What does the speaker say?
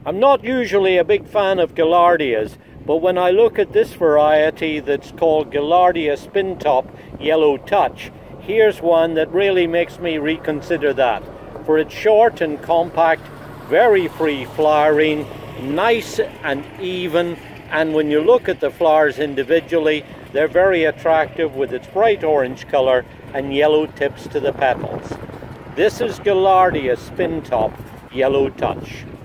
I'm not usually a big fan of Gaillardias, but when I look at this variety that's called Gaillardia Spintop Yellow Touch, here's one that really makes me reconsider that. For its short and compact, very free flowering, nice and even, and when you look at the flowers individually, they're very attractive with its bright orange color and yellow tips to the petals. This is Gaillardia Spintop Yellow Touch.